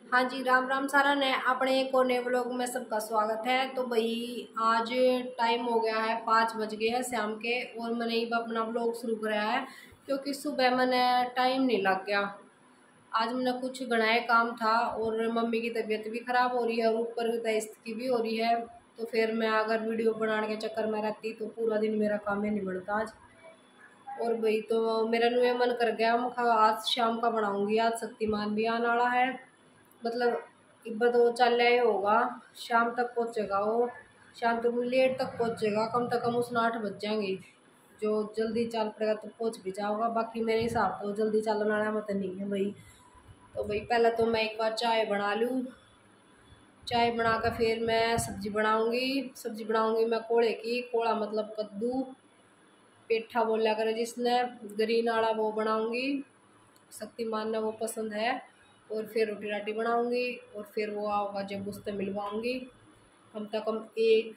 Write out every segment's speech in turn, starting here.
हाँ जी, राम राम सारा ने अपने एक और नए व्लॉग में सबका स्वागत है। तो भाई आज टाइम हो गया है, 5 बज गए हैं शाम के, और मैंने ही अपना व्लॉग शुरू कराया है क्योंकि सुबह मैंने टाइम नहीं लग गया। आज मैंने कुछ गणाए काम था और मम्मी की तबीयत भी ख़राब हो रही है और ऊपर दस्त की भी हो रही है। तो फिर मैं अगर वीडियो बनाने के चक्कर में रहती तो पूरा दिन मेरा काम ही नहीं बनता आज। और भाई तो मेरा नुए मन कर गया, मैं आज शाम का बनाऊँगी। आज शक्तिमान भी आने वाला है, मतलब इब्बत वो चल रहा ही होगा, शाम तक पहुँचेगा वो। शाम तक लेट तक पहुँचेगा, कम से कम उसने 8 बज जाएंगे। जो जल्दी चल पड़ेगा तो पहुँच भी जाओगा, बाकी मेरे हिसाब तो जल्दी चलने वाला मत नहीं है भाई। तो भाई पहले तो मैं एक बार चाय बना लूँ, चाय बना कर फिर मैं सब्ज़ी बनाऊँगी। सब्ज़ी बनाऊँगी मैं कोड़े की, कोड़ा मतलब कद्दू, पेठा बोला करे जिसने, ग्रीन वाला वो बनाऊँगी। शक्तिमान ने वो पसंद है। और फिर रोटी राटी बनाऊँगी और फिर वो आऊँगा जब उससे मिलवाऊँगी। कम से कम एक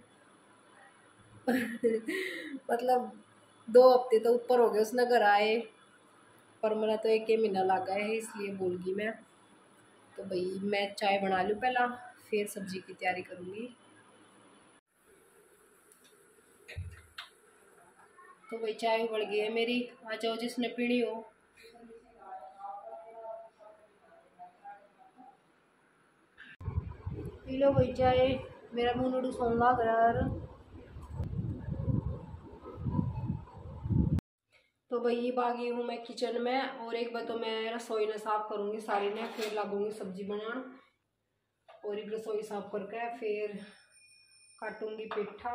मतलब 2 हफ्ते तो ऊपर हो गए उसने घर आए, पर मेरा तो 1 ही महीना लग गया है, इसलिए बोल गई मैं। तो भाई मैं चाय बना लूँ पहला, फिर सब्जी की तैयारी करूँगी। तो भाई चाय उबल गई है मेरी, आ जाओ जिसने पीनी हो। पी लो भाई चाय, मेरा मुँह नूडू सोन लग रहा है। तो भाई अब आ गई हूँ मैं किचन में, और एक बार तो मैं रसोई ने साफ करूँगी सारी ने, फिर लगूंगी सब्जी बनाना। और एक रसोई साफ करके फिर काटूंगी पेठा।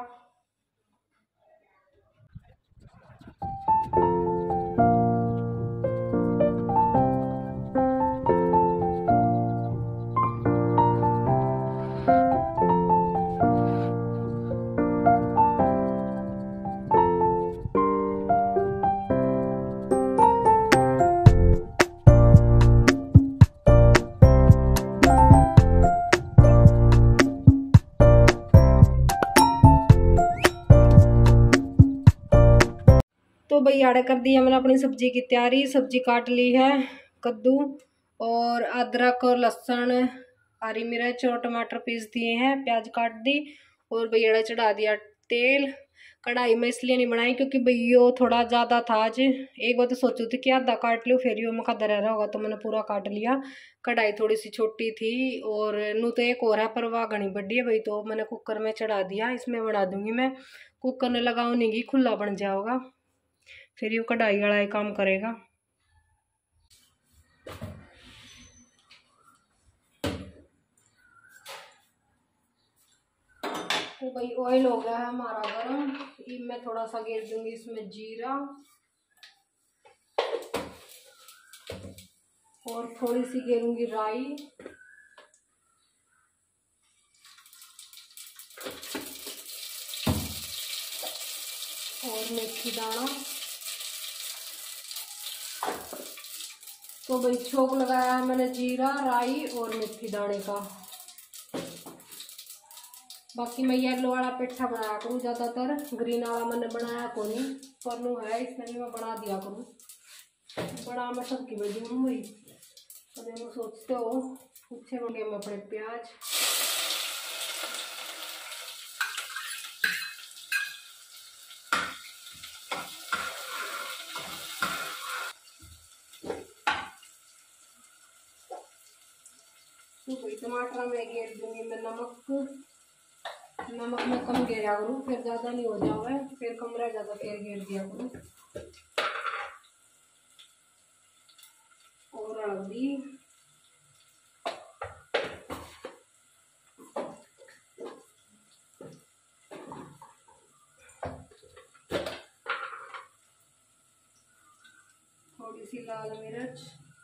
तो भाई आड़े कर दिया मैंने अपनी सब्जी की तैयारी। सब्जी काट ली है, कद्दू और अदरक और लहसुन, हरी मिर्च और टमाटर पीस दिए हैं, प्याज काट दी। और भैया चढ़ा दिया तेल। कढ़ाई में इसलिए नहीं बनाई क्योंकि भैया थोड़ा ज़्यादा था आज। एक बार तो सोची थी कि आधा काट लूँ, फिर यो मखा रहा होगा, तो मैंने पूरा काट लिया। कढ़ाई थोड़ी सी छोटी थी, और नू तो एक और है पर वाह घनी बड़ी है भाई, तो मैंने कुकर में चढ़ा दिया। इसमें बना दूंगी मैं, कुकर में लगाऊँ नहीं, खुला बन जाओगा, फिर ये कढ़ाई वाला काम करेगा। तो भाई ऑयल हो गया है हमारा गरम, मैं थोड़ा सा घेर दूंगी इसमें जीरा, और थोड़ी सी घेरूंगी राई, और मेथी दाना। तो भाई छोंक लगाया है मैंने जीरा, राई और मेथी दाने का। बाकी मैं येलो वाला पेठा बनाया करूँ ज़्यादातर, ग्रीन वाला मैंने बनाया को नहीं, पर नो है इसमें भी मैं बना दिया करूँ। बड़ा मैं सबकी बड़ी हूँ भाई, तो सोचते हो पीछे मंगे मैं अपने प्याज। तो भाई टमाटर में घेर दूंगी मैं नमक, नमक में कम घेरा करूँ, फिर ज़्यादा नहीं हो जाओगे, फिर कम रह ज़्यादा फिर घेर दिया करूँ। और हल्दी, थोड़ी सी लाल मिर्च,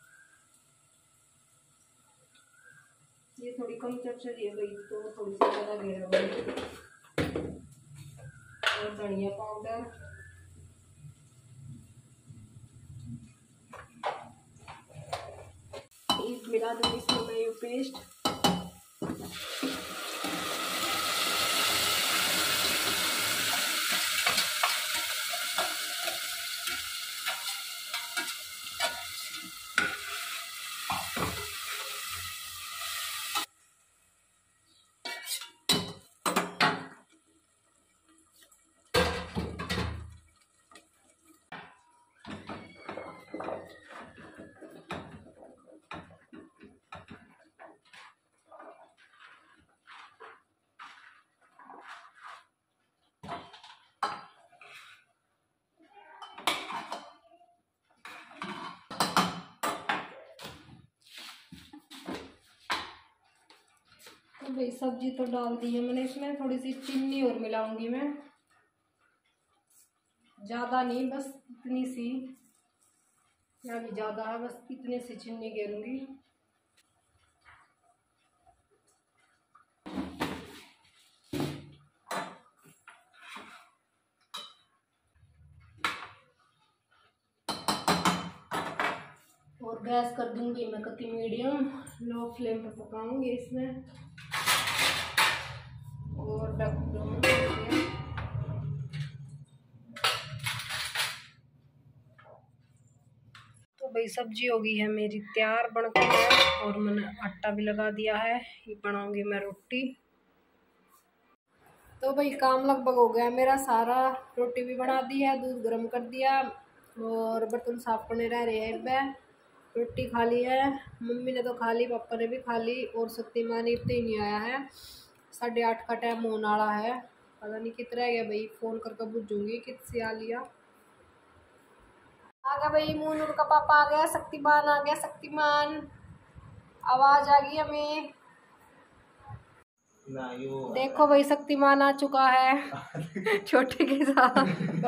ये थोड़ी कम चरचरी है भाई, तो थोड़ी सी ज़्यादा घेरा करूँ। और धनिया पाउडर, मिला दूंगी इसमें मैं ये पेस्ट। तो भाई सब्जी तो डाल दी है मैंने, इसमें थोड़ी सी चीनी और मिलाऊंगी मैं, ज़्यादा नहीं, बस इतनी सी, या भी ज़्यादा है, बस इतनी सी चीनी गिरूंगी। और गैस कर दूंगी मैं कति मीडियम, लो फ्लेम पर पकाऊंगी इसमें और ढक दूंगी। तो भाई सब्जी हो गई है मेरी तैयार बनकर, और मैंने आटा भी लगा दिया है, ये बनाऊंगी मैं रोटी। तो भाई काम लगभग हो गया मेरा सारा, रोटी भी बना दी है, दूध गर्म कर दिया और बर्तन साफ करने रह रहे हैं। मैं रोटी खा ली है, मम्मी ने तो खा ली, पापा ने भी खा ली, और शक्तिमान इतने ही नहीं आया है, 8:30 का टाइम होने वाला है, पता नहीं कितना रह गया भाई, फ़ोन करके पूछूंगी कितने आ लिया। आ गया भाई, मूनूर का पापा आ गया, शक्तिमान आ गया, शक्तिमान आवाज आ गई हमें। देखो भाई शक्तिमान आ चुका है छोटे के साथ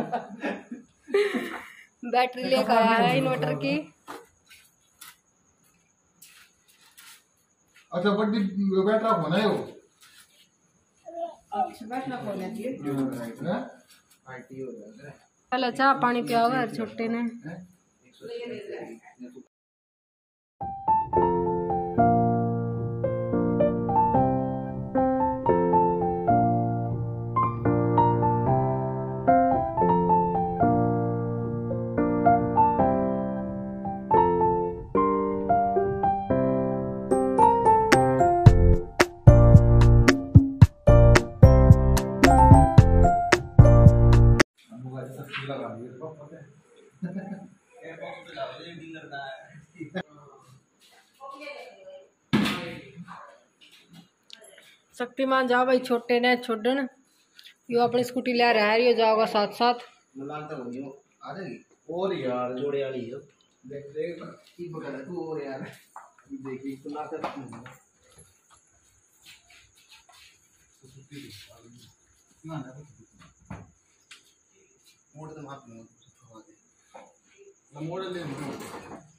बैटरी लेकर आया है इन्वर्टर की। अच्छा बड़ी बैटरा फोन है वो, अच्छा बैटरा फोन है पहले चाह पानी पिया होगा छोटे ने। शक्तिमान जाओ भाई, छोटे ने छोड़न, यो अपनी स्कूटी ले रहा है, यो जाओगा साथ साथ। और यार जोड़े वाली है, देख देख की पकड़ तू, और यार देखी तो ना कर ना मोड़ तो माप में मोड़ ले।